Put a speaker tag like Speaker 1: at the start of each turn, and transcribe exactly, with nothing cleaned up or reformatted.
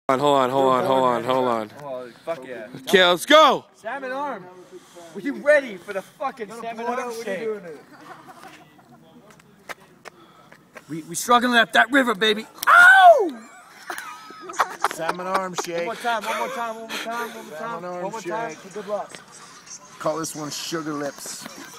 Speaker 1: Hold on, hold on, hold on, hold on.
Speaker 2: Oh, fuck yeah.
Speaker 1: Okay, let's go!
Speaker 2: Salmon Arm! Were you ready for the fucking Salmon Arm shake? We, we struggling up that river, baby. Ow!
Speaker 3: Salmon Arm shake.
Speaker 2: One more time, one more time, one more time, one more time,
Speaker 3: Salmon Arm
Speaker 2: one more time.
Speaker 3: shake.
Speaker 2: Good luck.
Speaker 3: Call this one Sugar Lips.